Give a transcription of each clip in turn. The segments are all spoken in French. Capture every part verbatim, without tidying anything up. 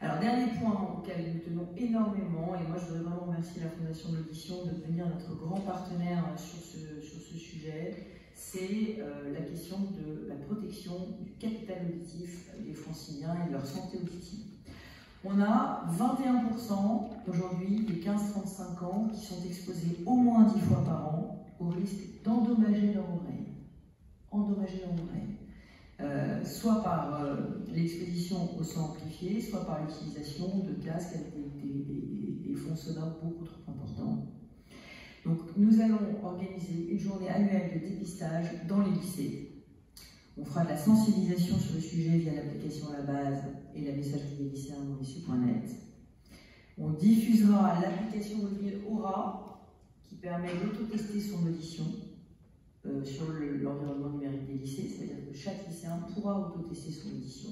Alors, dernier point auquel nous tenons énormément, et moi je voudrais vraiment remercier la Fondation de l'Audition de devenir notre grand partenaire sur ce, sur ce sujet, c'est euh, la question de la protection du capital auditif des franciliens et de leur santé auditive. On a vingt et un pour cent aujourd'hui des quinze à trente-cinq ans qui sont exposés au moins dix fois par an au risque d'endommager leur oreille. Endommager leur oreille. Euh, soit par euh, l'exposition au son amplifié, soit par l'utilisation de casques avec des, des, des, des fonds sonores beaucoup trop importants. Donc nous allons organiser une journée annuelle de dépistage dans les lycées. On fera de la sensibilisation sur le sujet via l'application La Base et la messagerie des lycéens mon lycée point net. On diffusera l'application mobile Aura qui permet d'autotester son audition euh, sur l'environnement numérique des lycées, c'est-à-dire que chaque lycéen pourra autotester son audition.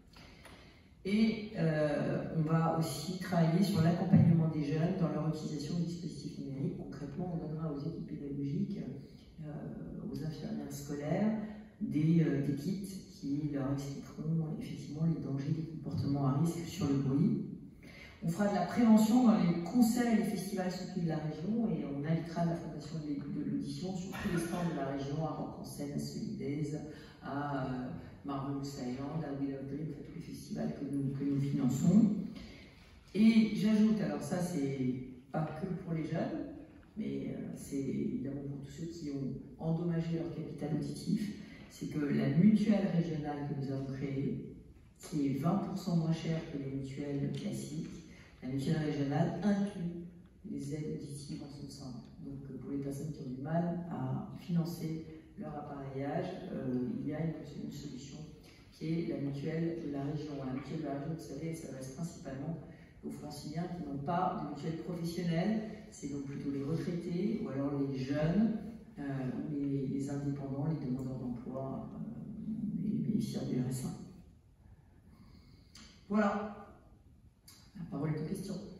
Et euh, on va aussi travailler sur l'accompagnement des jeunes dans leur utilisation de dispositifs numériques. Concrètement, on donnera aux équipes pédagogiques, euh, aux infirmières scolaires, des, euh, des kits qui leur expliqueront effectivement les dangers des comportements à risque sur le bruit. On fera de la prévention dans les concerts et les festivals soutenus de la région et on invitera la Fondation de l'Audition sur tous les stands de la région, à Rock en Seine, à Solidaise, à euh, Marvelous Island, à Willow Dream, à tous les festivals que nous, que nous finançons. Et j'ajoute, alors ça c'est pas que pour les jeunes, mais euh, c'est évidemment pour tous ceux qui ont endommagé leur capital auditif, c'est que la mutuelle régionale que nous avons créée, qui est vingt pour cent moins chère que les mutuelles classiques, la mutuelle régionale inclut les aides auditives en son sein. Donc pour les personnes qui ont du mal à financer leur appareillage, euh, il y a une, une solution qui est la mutuelle de la région. La mutuelle de la région, vous savez, elle s'adresse principalement aux franciliens qui n'ont pas de mutuelle professionnelle, c'est donc plutôt les retraités ou alors les jeunes, euh, ou les, les indépendants, les demandeurs d'emploi, euh, les bénéficiaires du R S A. Voilà, la parole est aux questions.